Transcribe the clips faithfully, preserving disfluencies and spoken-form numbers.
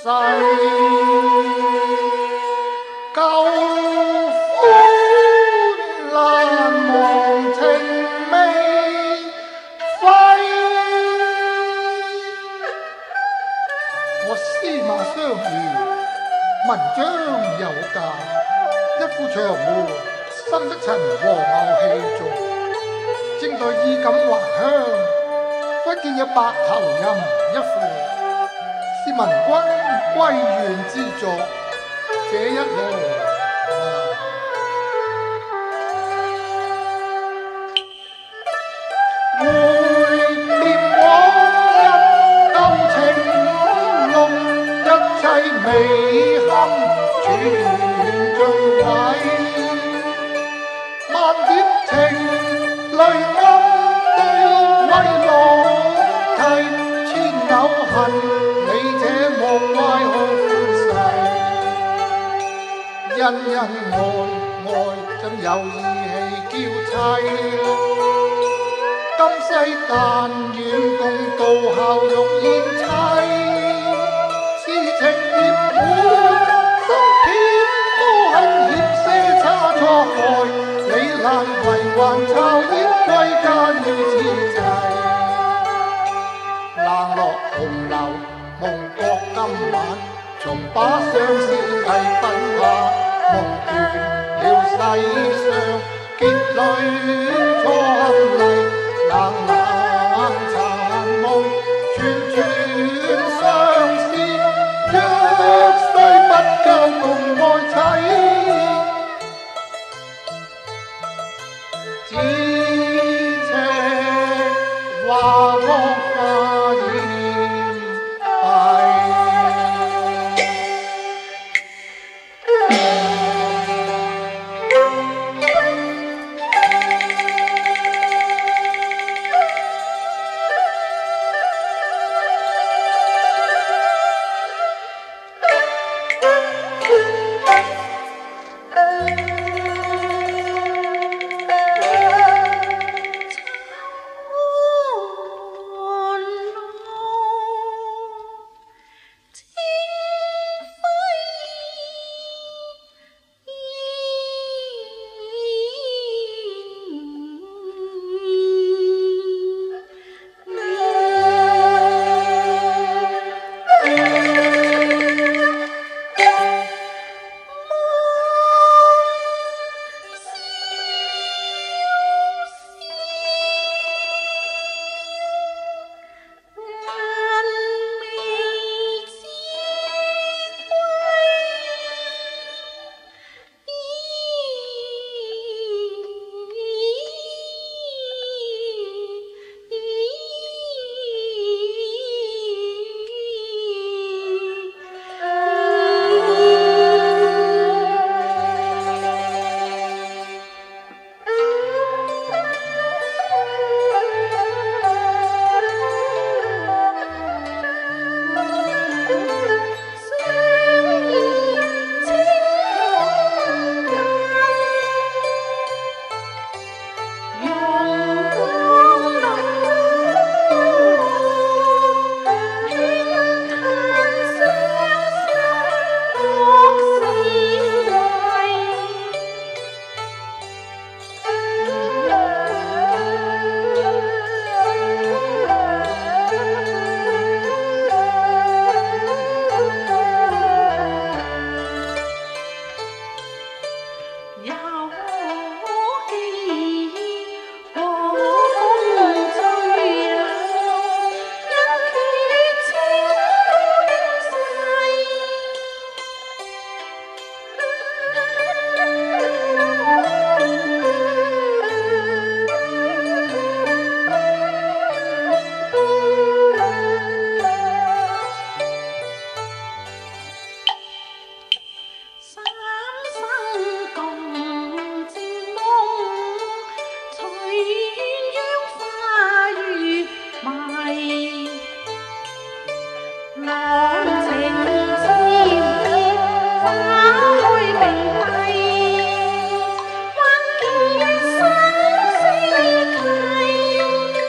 旧歡難忘情未廢。我司馬相如，文章有價，一副長胡，深得陳黃牛氣重，正在衣錦還鄉，忽見有白頭吟一副，是文君歸園之作，這一來。美堪全盡毀，萬點情淚暗地為浪啼，千有恨你這夢壞可歡世，人人愛愛怎有義氣嬌妻，今世但願共度後續燕妻。情孽滿，心偏多恨欠些差錯害，你難為還巢燕歸家要自制。冷落紅樓夢覺今晚，從把相思藝品化，夢斷了世上結侶錯恨離，冷冷殘夢串串相思。若世不教共愛妻，只奢華惡化現弊。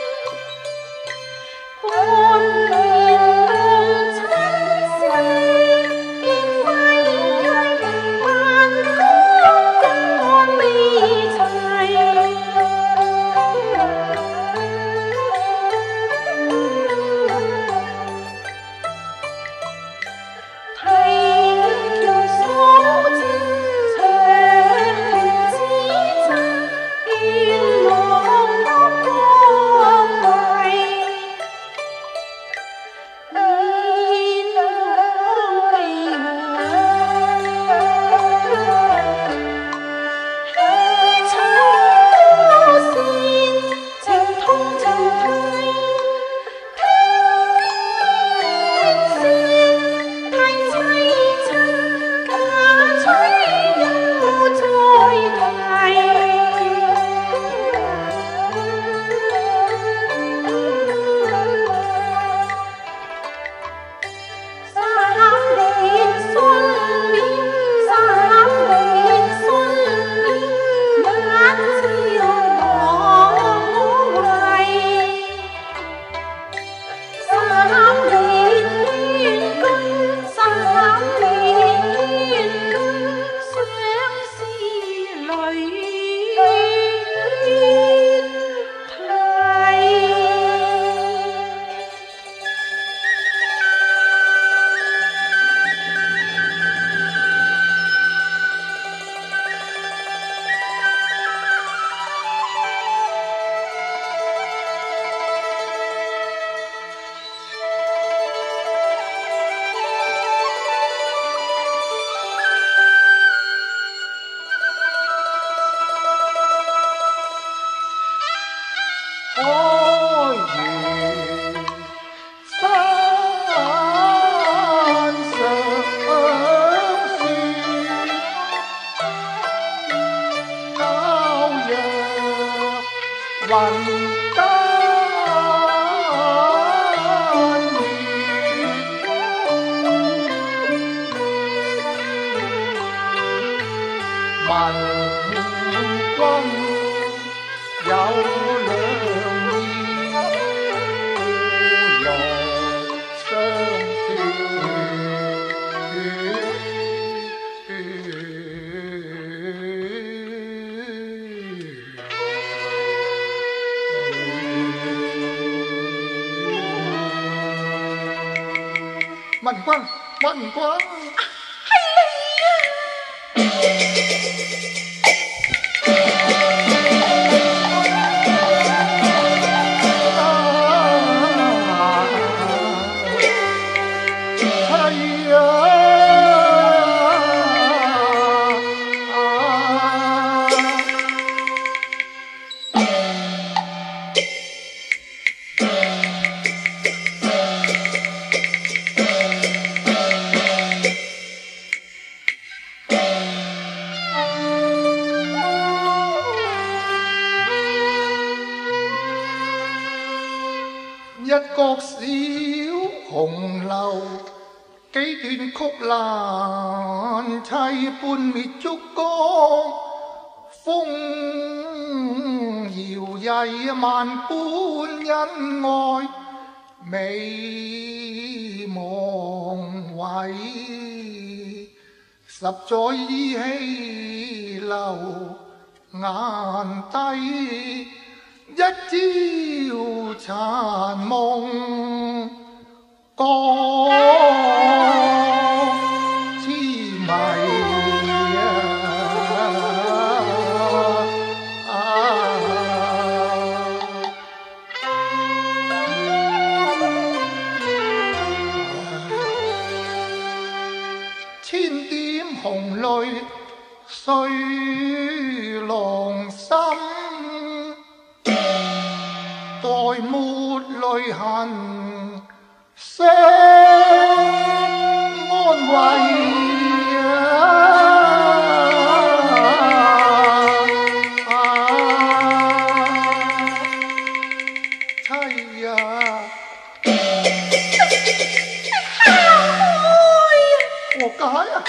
半年共親世。 繁光有兩意，互來相文君，文君， 係你啊！係啊！一角小紅樓，幾段曲欄砌半滅燭光，風搖曳萬般恩愛，美夢毀，十載依稀流眼底。一朝殘夢覺痴迷啊！千點紅淚碎狼心，待抹淚痕，相安慰啊！妻啊！何解啊？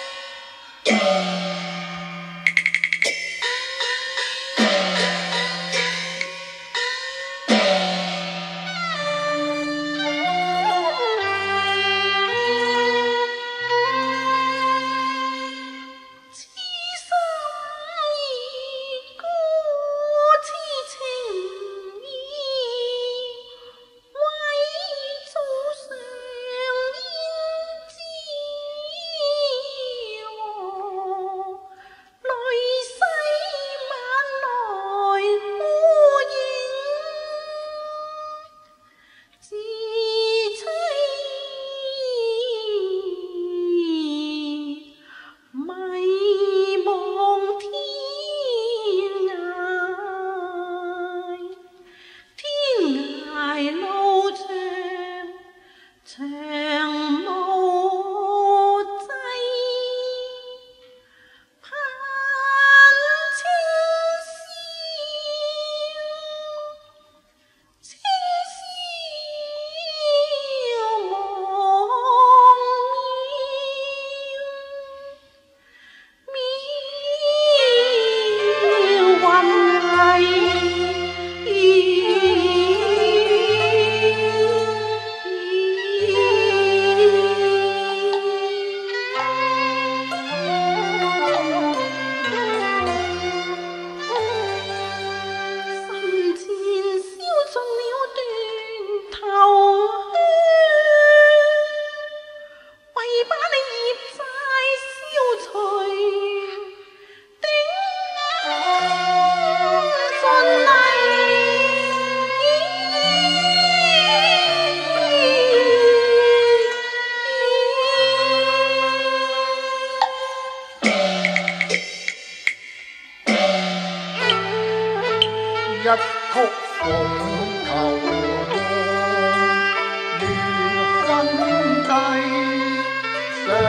一曲鳳求凰，如分低。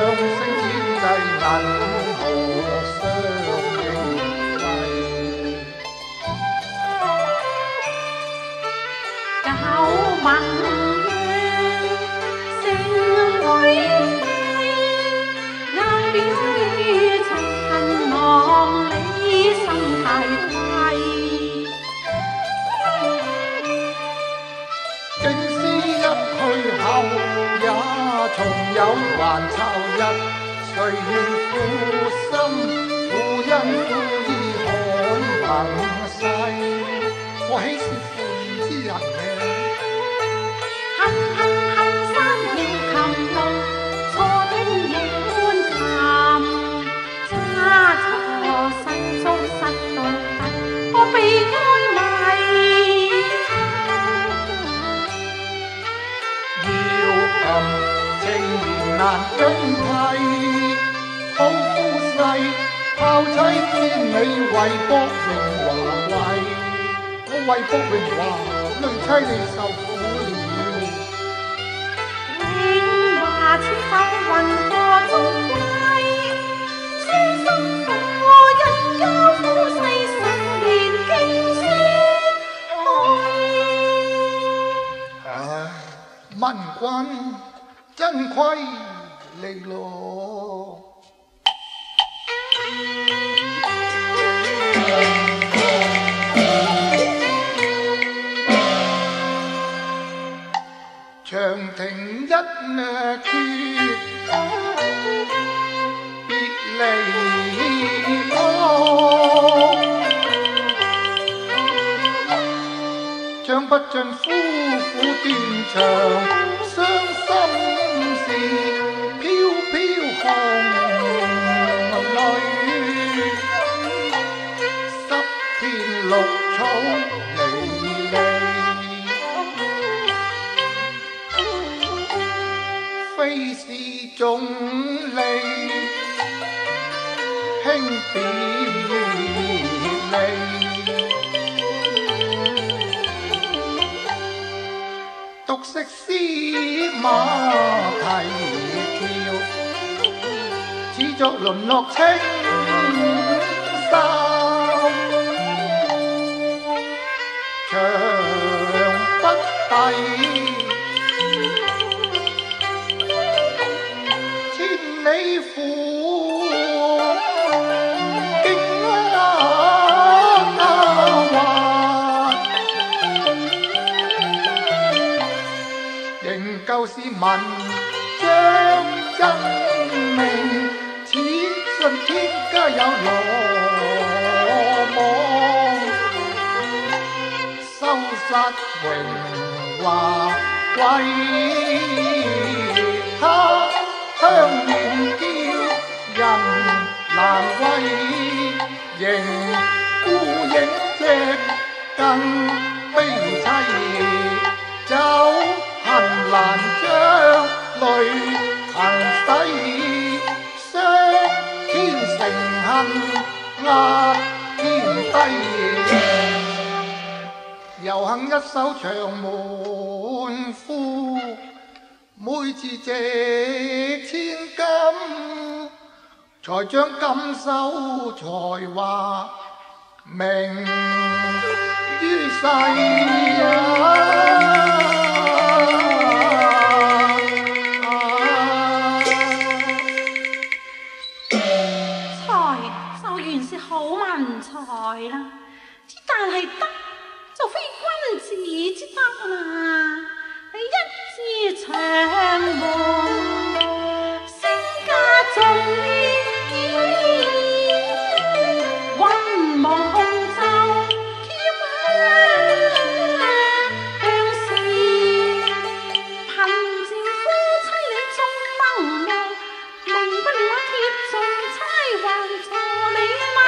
還秋日，誰願負心？負因負義看憑世，我豈是負義之人呢？ 黑黑黑山要擒龍，錯的亦觀探，差錯失足失到底，我被愛迷。 要cầm情緣難更替，好夫婿拋妻千里為博榮華貴，我為博榮華累妻你受苦了。 榮華似浮雲何終歸，書生婦人家夫世十年經書開。 唉，問君真虧你咯。長亭一決別離歌，唱不盡夫婦斷腸傷心事，飄飄紅淚，濕遍綠草離離。非是種離，輕別離。獨食司馬蹄橋，似作淪落青衫，長不抵。你負荊啊滑，仍舊是文章真名，此信天家有羅網，收失榮華歸他。香豔嬌人難為，仍孤影隻更悲凄，酒恨難將淚痕洗，雙天成恨壓天低，猶幸一手長門夫，每次值千金，才將金收才華名於世啊！ 才就原是好文才啦，之但係德就非君子之德啦。一枝長門，身家重義，雲望紅袖添香事，憑照夫妻你終能忘，寧不我貼盡差還助你嘛。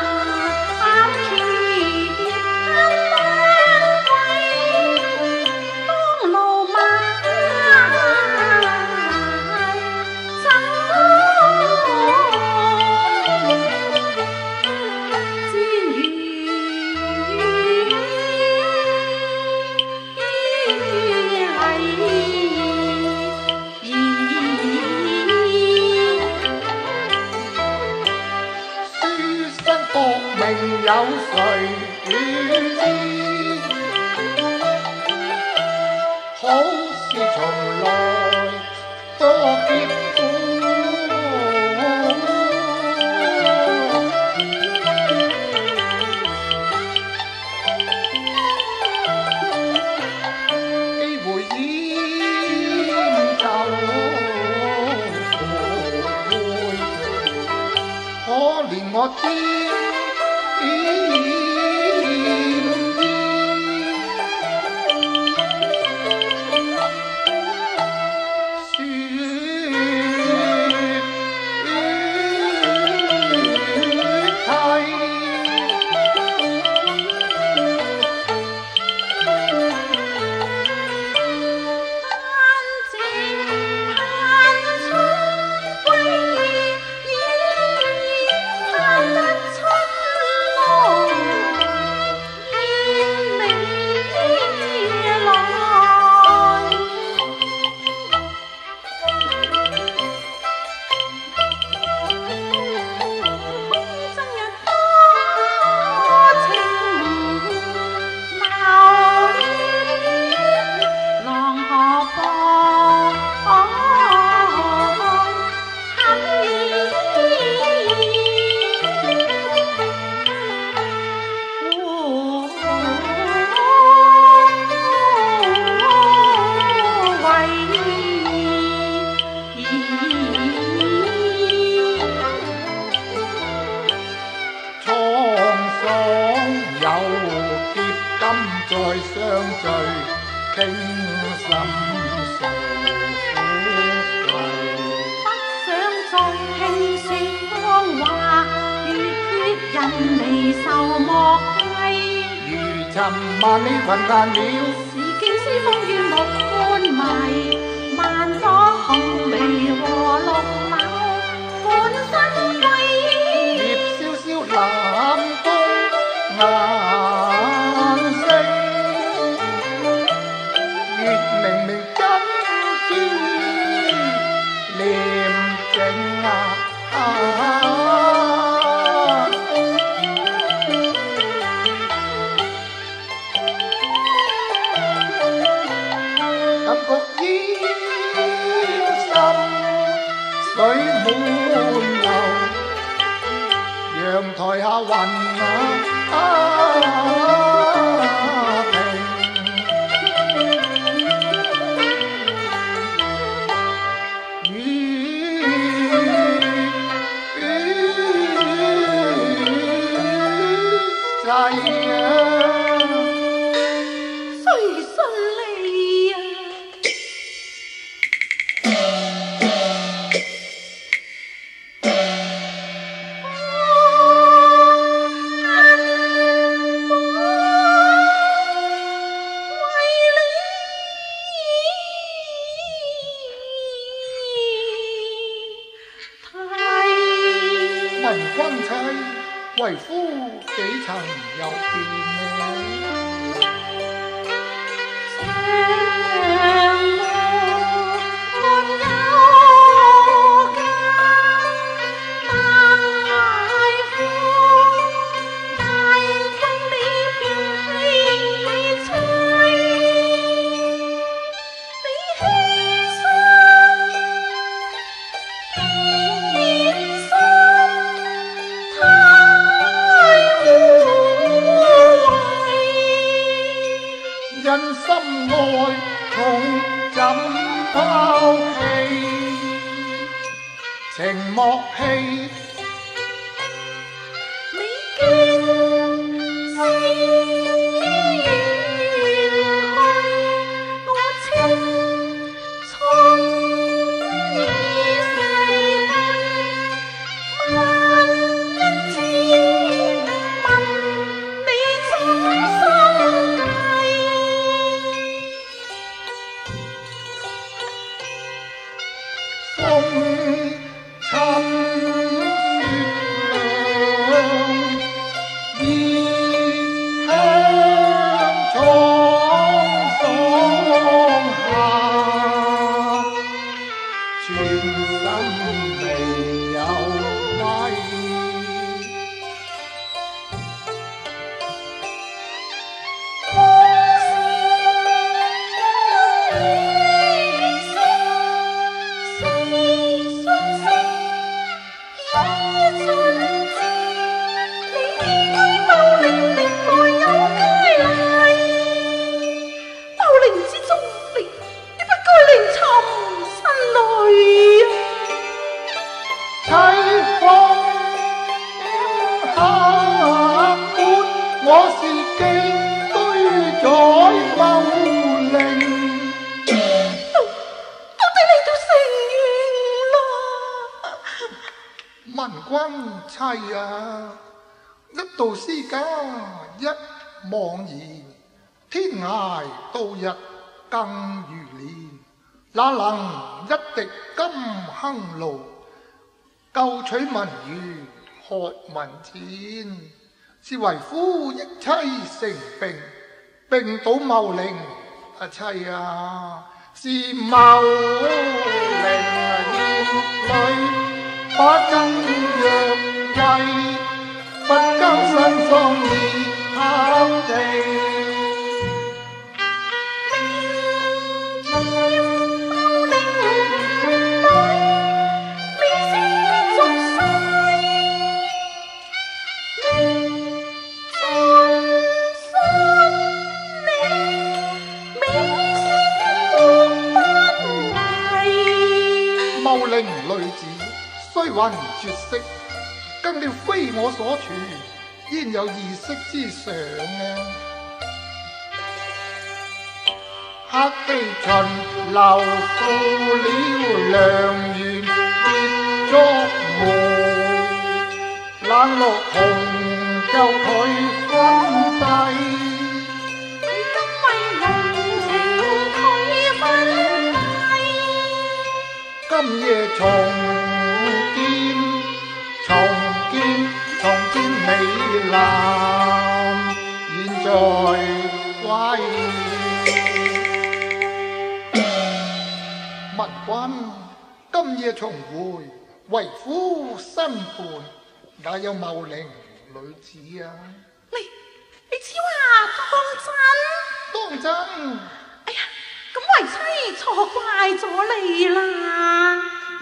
有誰知？好事從來多結苦，機會淹就我沾染。再相聚，傾心訴苦淚。 不想再聽說謊話，越血人離愁莫計。 如尋萬里雲難了， 是經師風雨木看迷，萬朵紅薇和綠柳，滿身歸。 葉蕭蕭南風顏色。明明真知念靜啊！感覺煙深水滿流，陽台下雲啊！君妻為夫幾曾有變呢？因心愛痛怎拋棄，情莫棄。 文君妻啊，一道詩家一望然，天涯度日更如年。哪能一滴金亨露，舊取文緣學文錢。是為夫益妻成並，並倒茂陵啊妻啊，是茂陵燕女把根若為，不交身喪意考地。茂陵女子雖雲絕色，更了非我所處，焉有異色之想啊！黑地秦留負了良緣結作媒，冷落紅就佢分低。今夜重見，重見，重見美男，現在歸。文君，今夜重會，為夫新伴，哪有茂陵女子啊？ 你你此話當真？ 當真。 哎呀！咁為妻錯怪咗你啦。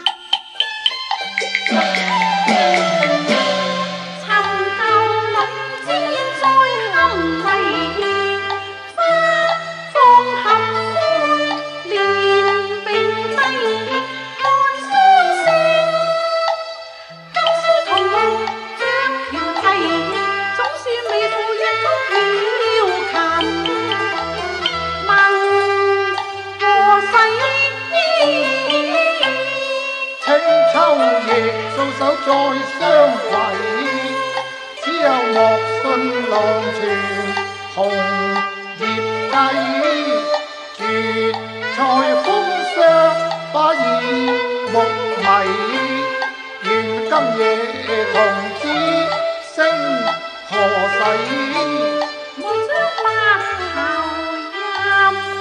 尋舊女子在暗迷意，花放合歡，連並低看相聲。今宵同路着條提議，總算未負一曲了琴。清秋夜數手再相攜，只有莫信郎傳紅葉計，絕才風霜把耳目迷。願今夜同知聲何使？莫將白頭音。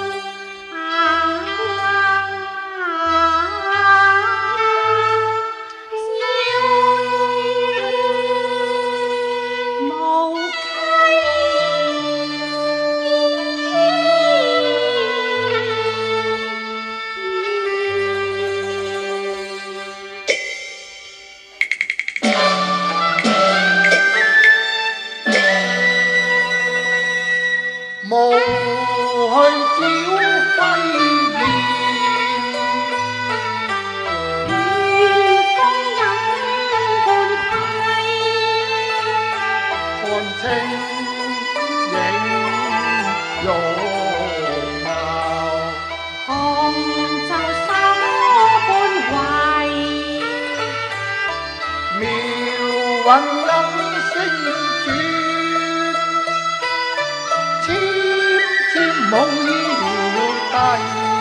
無去朝輝面，如風飲半窺，看清影容貌，紅袖手半圍，妙韻音聲轉。夢已了低，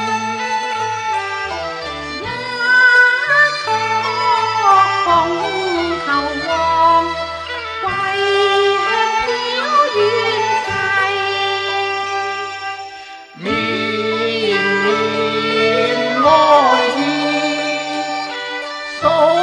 一曲鳳求凰，為吃了遠齊，綿綿愛意。